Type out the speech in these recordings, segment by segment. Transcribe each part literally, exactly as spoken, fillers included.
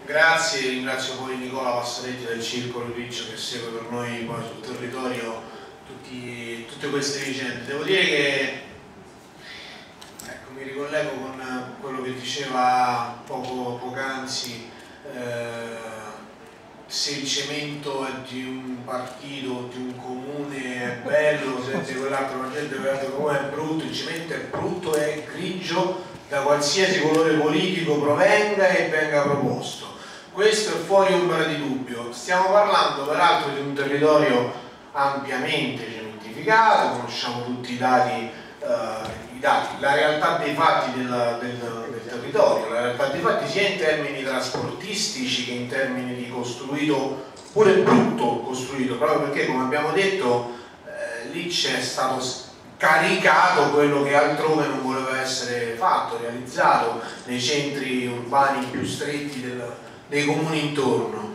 grazie, ringrazio poi Nicola Passaretti del Circolo Riccio che segue per noi poi sul territorio tutti, tutte queste vicende. Devo dire che ecco, mi ricollego con quello che diceva poco poc'anzi, eh, se il cemento è di un partito, di un comune è bello, se è di quell'altro la gente quell'altro comune è brutto, il cemento è brutto, è grigio da qualsiasi colore politico provenga e venga proposto. Questo è fuori ombra di dubbio. Stiamo parlando peraltro di un territorio ampiamente cementificato, conosciamo tutti i dati, eh, i dati la realtà dei fatti del, del, del territorio, la realtà dei fatti sia in termini trasportistici che in termini di costruito, pure brutto costruito, proprio perché come abbiamo detto eh, lì c'è stato caricato quello che altrove non voleva essere fatto, realizzato nei centri urbani più stretti del, dei comuni intorno.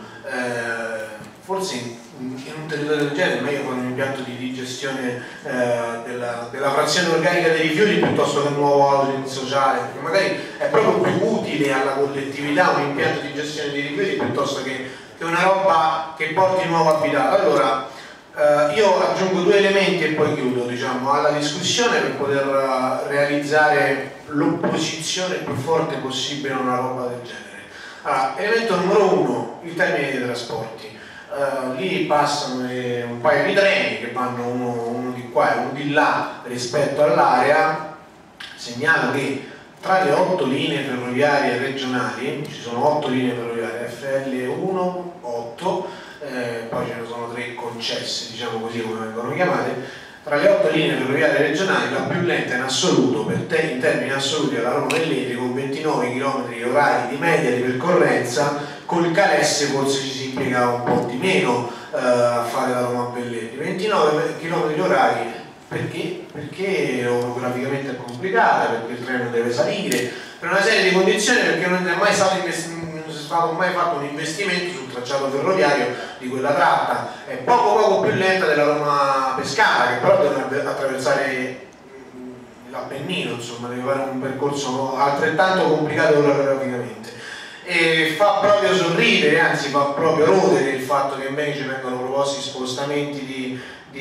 Eh, forse in, in un territorio del genere è meglio fare un impianto di digestione eh, della, della frazione organica dei rifiuti piuttosto che un nuovo housing sociale, perché magari è proprio più utile alla collettività un impianto di gestione dei rifiuti piuttosto che, che una roba che porti nuovo abitato. Allora, Uh, io aggiungo due elementi e poi chiudo, diciamo, alla discussione per poter uh, realizzare l'opposizione più forte possibile a una roba del genere. Allora, elemento numero uno, il termine dei trasporti. Uh, lì passano eh, un paio di treni che vanno uno, uno di qua e uno di là rispetto all'area. Segnalo che tra le otto linee ferroviarie regionali, ci sono otto linee ferroviarie, F L uno, otto, Eh, poi ce ne sono tre concesse, diciamo così come vengono chiamate. Tra le otto linee ferroviarie regionali la più lenta in assoluto, per te, in termini assoluti, è la Roma-Velletri con ventinove chilometri orari di media di percorrenza. Col Calesse forse ci si impiega un po' di meno eh, a fare la Roma-Velletri, ventinove chilometri orari. Perché? Perché orograficamente è complicata, perché il treno deve salire, per una serie di condizioni, perché non è mai stato investito, stato mai fatto un investimento sul tracciato ferroviario di quella tratta. È poco poco più lenta della Roma Pescara, che però deve attraversare l'Appennino, insomma deve fare un percorso altrettanto complicato orograficamente. E fa proprio sorridere, anzi fa proprio rodere il fatto che invece vengono proposti spostamenti di,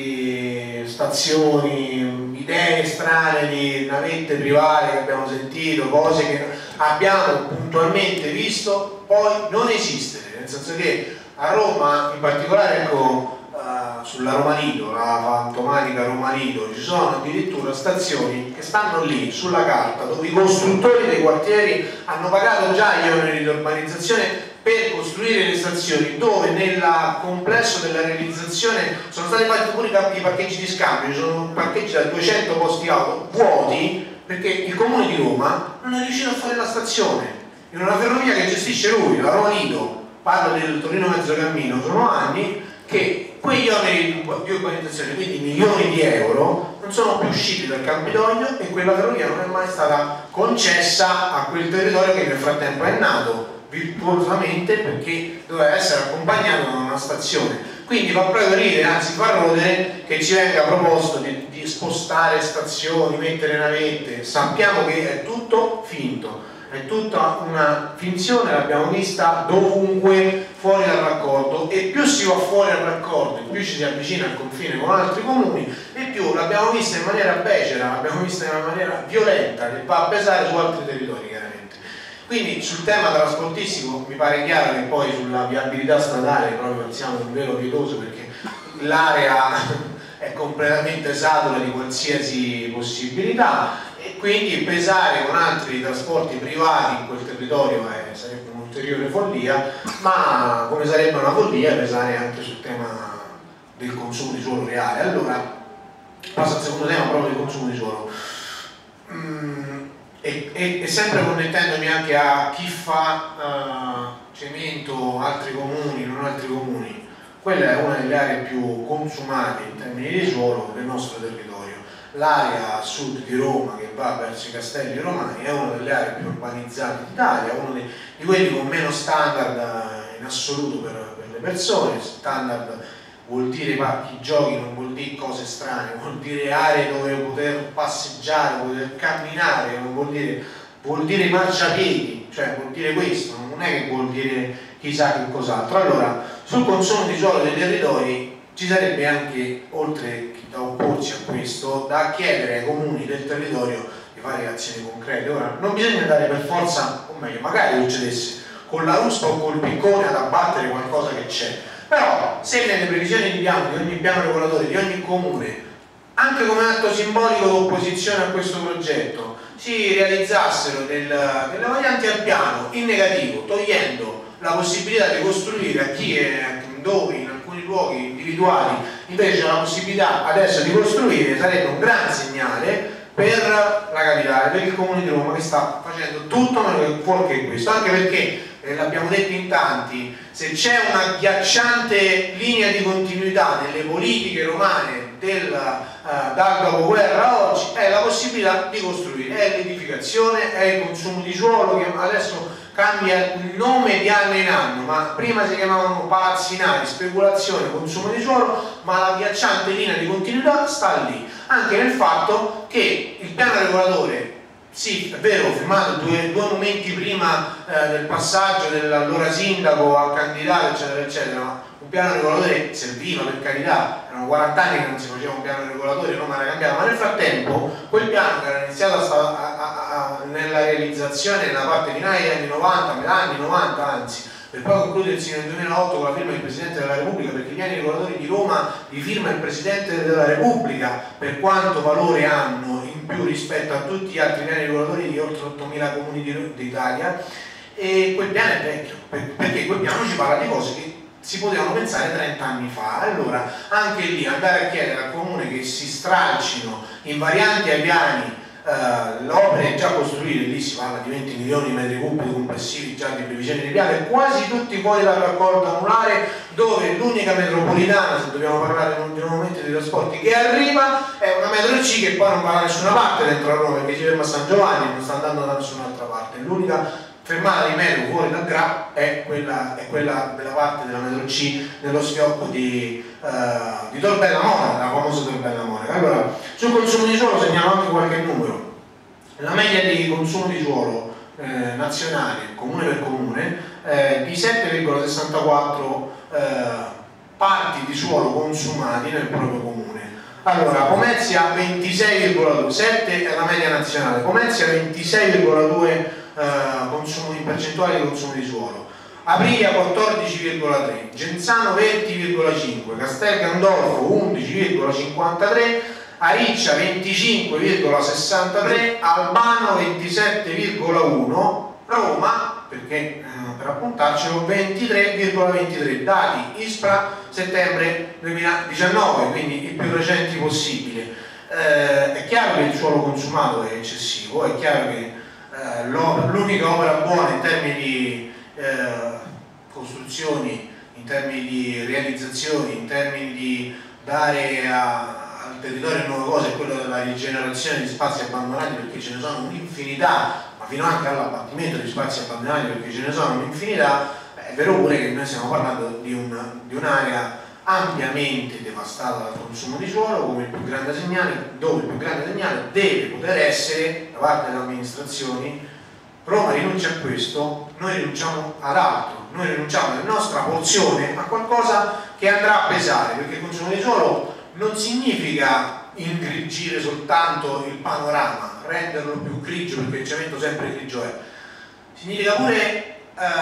di stazioni, idee strane di navette private che abbiamo sentito, cose che abbiamo puntualmente visto poi non esistere, nel senso che a Roma, in particolare ecco, uh, sulla Roma Lido, la fantomatica Roma Lido, ci sono addirittura stazioni che stanno lì sulla carta dove i costruttori dei quartieri hanno pagato già gli oneri di urbanizzazione per costruire le stazioni, dove nel complesso della realizzazione sono stati fatti pure i parcheggi di scambio, ci sono parcheggi da duecento posti auto vuoti perché il comune di Roma non è riuscito a fare la stazione in una ferrovia che gestisce lui, la Roma Lido. Parlo del Torino Mezzocammino, sono anni che quegli oneri di urbanizzazione, quindi milioni di euro, non sono più usciti dal Campidoglio e quella ferrovia non è mai stata concessa a quel territorio che nel frattempo è nato virtuosamente perché doveva essere accompagnato da una stazione. Quindi fa proprio ridere, anzi fa rodere che ci venga proposto di, di spostare stazioni, mettere navette. Sappiamo che è tutto finto, è tutta una finzione, l'abbiamo vista dovunque fuori dal raccordo, e più si va fuori dal raccordo, più ci si avvicina al confine con altri comuni e più l'abbiamo vista in maniera becera, l'abbiamo vista in una maniera violenta che va a pesare su altri territori chiaramente. Quindi sul tema trasportistico mi pare chiaro che poi sulla viabilità stradale proprio siamo in un velo pietoso, perché l'area è completamente satura di qualsiasi possibilità e quindi pesare con altri trasporti privati in quel territorio è, sarebbe un'ulteriore follia, ma come sarebbe una follia pesare anche sul tema del consumo di suolo reale. Allora passo al secondo tema, proprio del consumo di suolo. Mm. E, e, e sempre connettendomi anche a chi fa uh, cemento, altri comuni, non altri comuni, quella è una delle aree più consumate in termini di suolo del nostro territorio. L'area a sud di Roma che va verso i Castelli Romani è una delle aree più urbanizzate d'Italia, uno di, di quelli con meno standard in assoluto per, per le persone. Standard vuol dire parchi giochi, non vuol dire cose strane, vuol dire aree dove poter passeggiare, poter camminare, non vuol dire, vuol dire marciapiedi, cioè vuol dire questo, non non è che vuol dire chissà che cos'altro. Allora, sul consumo di suolo dei territori ci sarebbe anche, oltre da opporsi a questo, da chiedere ai comuni del territorio di fare azioni concrete. Ora, non bisogna andare per forza, o meglio, magari succedesse con la ruspa o col piccone ad abbattere qualcosa che c'è, però se nelle previsioni di piano di ogni piano regolatore, di ogni comune, anche come atto simbolico d'opposizione a questo progetto, si realizzassero del, delle varianti al piano in negativo, togliendo la possibilità di costruire a chi è dove in alcuni luoghi individuali invece c'è la possibilità adesso di costruire, sarebbe un gran segnale per la capitale, per il comune di Roma, che sta facendo tutto fuorché questo, anche perché eh, l'abbiamo detto in tanti, se c'è una ghiacciante linea di continuità nelle politiche romane del, uh, dal dopoguerra a oggi, è la possibilità di costruire, è l'edificazione, è il consumo di suolo, che adesso cambia il nome di anno in anno, ma prima si chiamavano palazzinari, speculazione, consumo di suolo, ma la ghiacciante linea di continuità sta lì, anche nel fatto che il piano regolatore, sì, è vero, firmato due, due momenti prima eh, del passaggio dell'allora sindaco al candidato, eccetera, eccetera, ma un piano regolatore serviva, per carità, erano quaranta anni che non si faceva un piano regolatore, Roma era cambiata, ma nel frattempo quel piano che era iniziato a, a, a, a, nella realizzazione nella parte finale degli anni novanta, metà anni novanta anzi, per poi concludersi nel duemilaotto con la firma del Presidente della Repubblica, perché gli anni regolatori di Roma li firma il Presidente della Repubblica, per quanto valore hanno in più rispetto a tutti gli altri piani regolatori di oltre ottomila comuni d'Italia, e quel piano è vecchio, perché quel piano ci parla di cose che si potevano pensare trenta anni fa. Allora anche lì andare a chiedere al comune che si stralcino in varianti ai piani Uh, le opere già costruite, lì si parla di venti milioni di metri cubi complessivi già di previsione di piano, quasi tutti fuori dalla raccolta anulare, dove l'unica metropolitana, se dobbiamo parlare di un momento di trasporti che arriva, è una metro C che poi non va da nessuna parte dentro a Roma, perché si ferma a San Giovanni, non sta andando da nessun'altra parte. L'unica fermata di metro fuori dal Gra è quella, è quella della parte della metro C nello sfiocco di, uh, di Tor Bella Monaca, la famosa Tor Bella Monaca. Allora, sul consumo di suolo segnalo anche qualche numero. La media di consumo di suolo eh, nazionale, comune per comune, eh, di sette virgola sessantaquattro eh, parti di suolo consumati nel proprio comune. Allora, Pomezia ventisei virgola due, sette è la media nazionale, Pomezia ventisei virgola due Uh, consumo in percentuale di consumo di suolo, Aprilia quattordici virgola tre, Genzano venti virgola cinque, Castel Gandolfo undici virgola cinquantatré, Ariccia venticinque virgola sessantatré, Albano ventisette virgola uno, Roma, perché eh, per appuntarcelo, ventitré virgola ventitré, dati ISPRA settembre duemiladiciannove, quindi il più recenti possibile. Eh, è chiaro che il suolo consumato è eccessivo, è chiaro che eh, l'unica opera buona in termini di eh, costruzioni, in termini di realizzazioni, in termini di dare a al territorio nuove cose è quello della rigenerazione di spazi abbandonati, perché ce ne sono un'infinità, ma fino anche all'abbattimento di spazi abbandonati, perché ce ne sono un'infinità. È vero pure che noi stiamo parlando di un'area di un ampiamente devastata dal consumo di suolo, come il più grande segnale, dove il più grande segnale deve poter essere da parte delle amministrazioni. Roma rinuncia a questo, noi rinunciamo ad altro, noi rinunciamo nella nostra porzione a qualcosa che andrà a pesare, perché il consumo di suolo non significa ingrigire soltanto il panorama, renderlo più grigio, perché il cemento sempre grigio è. Significa pure eh,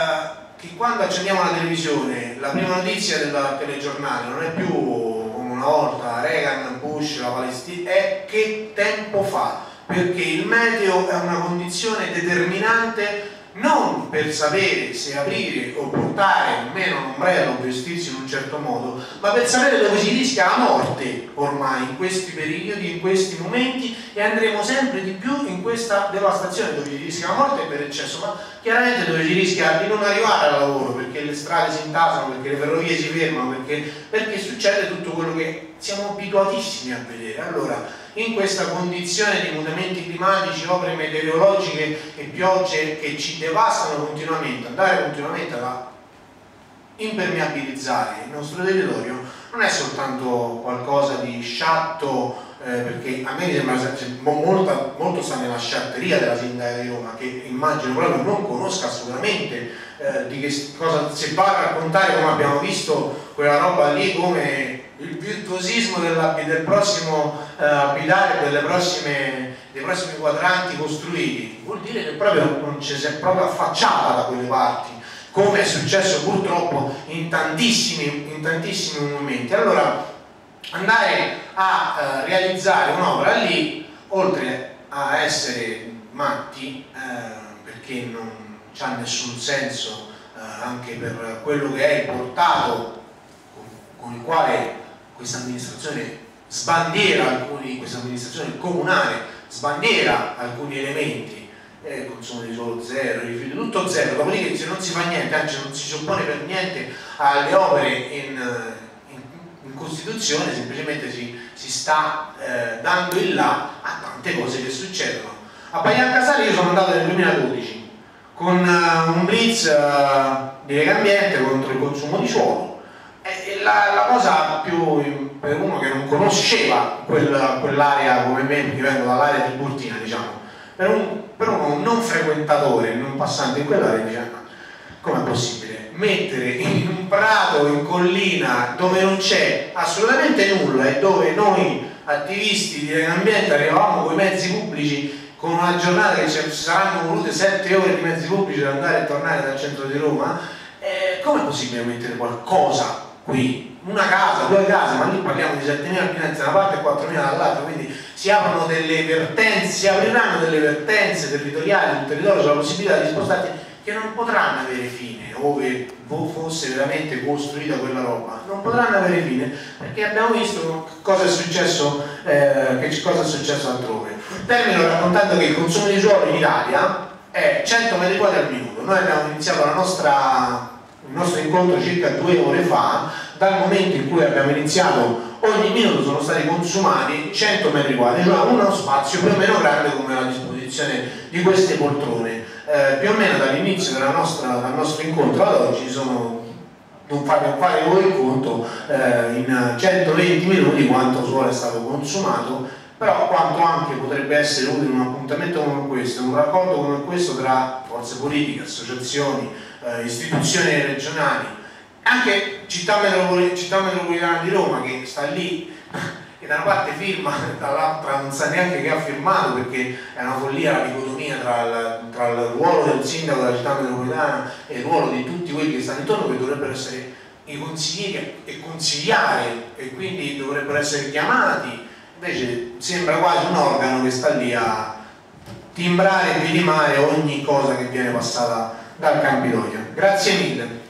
che quando accendiamo la televisione, la prima notizia del telegiornale non è più come una volta Reagan, Bush, la Palestina, è che tempo fa, perché il meteo è una condizione determinante non per sapere se aprire o portare o meno un ombrello o vestirsi in un certo modo, ma per sapere dove si rischia la morte ormai in questi periodi, in questi momenti, e andremo sempre di più in questa devastazione dove si rischia la morte per eccesso, ma chiaramente dove si rischia di non arrivare al lavoro, perché le strade si intasano, perché le ferrovie si fermano, perché, perché succede tutto quello che siamo abituatissimi a vedere. Allora, in questa condizione di mutamenti climatici, opere meteorologiche e piogge che ci devastano continuamente, andare continuamente a impermeabilizzare il nostro territorio non è soltanto qualcosa di sciatto eh, perché a me mi sembra cioè, molto, molto sta nella sciatteria della sindaca di Roma, che immagino proprio non conosca assolutamente eh, di che cosa si va a raccontare, come abbiamo visto quella roba lì come il virtuosismo del, del prossimo eh, abitare, delle prossime, dei prossimi quadranti costruiti. Vuol dire che proprio non ci si è proprio affacciata da quelle parti, come è successo purtroppo in tantissimi, in tantissimi momenti. Allora, andare a eh, realizzare un'opera lì, oltre a essere matti, eh, perché non c'ha nessun senso eh, anche per quello che è il portato con, con il quale questa amministrazione sbandiera alcuni, questa amministrazione comunale sbandiera alcuni elementi, eh, consumo di suolo zero, rifiuti tutto zero, dopodiché se non si fa niente, anzi non si si oppone per niente alle opere in, in, in Costituzione, semplicemente si, si sta eh, dando il là a tante cose che succedono. A Pagliancasale io sono andato nel duemiladodici con uh, un blitz uh, di Legambiente contro il consumo di suolo. E la, la cosa più, per uno che non conosceva quel, quell'area come me, perché vengo dall'area tiburtina, diciamo, per, un, per uno non frequentatore, non passante in quell'area, dice, ma com'è possibile mettere in un prato, in collina, dove non c'è assolutamente nulla e dove noi attivisti di Legambiente arrivavamo con i mezzi pubblici con una giornata che ci saranno volute sette ore di mezzi pubblici per andare e tornare dal centro di Roma, eh, com'è possibile mettere qualcosa qui? Una casa, due case, ma lì parliamo di settemila abitanti da una parte e quattromila dall'altra, quindi si aprono delle vertenze, si apriranno delle vertenze territoriali sul territorio sulla possibilità di spostarsi che non potranno avere fine, ove fosse veramente costruita quella roba, non potranno avere fine, perché abbiamo visto cosa è successo, eh, che cosa è successo altrove. Termino raccontando che il consumo di suolo in Italia è cento metri quadri al minuto. Noi abbiamo iniziato la nostra, il nostro incontro circa due ore fa. Dal momento in cui abbiamo iniziato, ogni minuto sono stati consumati cento metri quadri, cioè uno spazio più o meno grande come la disposizione di queste poltrone. Eh, più o meno dall'inizio dal nostro incontro ad oggi sono, non fate, non fate voi il conto, eh, in centoventi minuti quanto suolo è stato consumato, però quanto anche potrebbe essere utile un appuntamento come questo, un raccordo come questo tra forze politiche, associazioni, eh, istituzioni regionali, anche città, metropoli città metropolitana di Roma, che sta lì, che da una parte firma, dall'altra non sa neanche che ha firmato, perché è una follia la dicotomia tra il, tra il ruolo del sindaco della città metropolitana e il ruolo di tutti quelli che stanno intorno, che dovrebbero essere i consiglieri e consigliare, e quindi dovrebbero essere chiamati. Invece sembra quasi un organo che sta lì a timbrare e vidimare ogni cosa che viene passata dal Campidoglio. Grazie mille.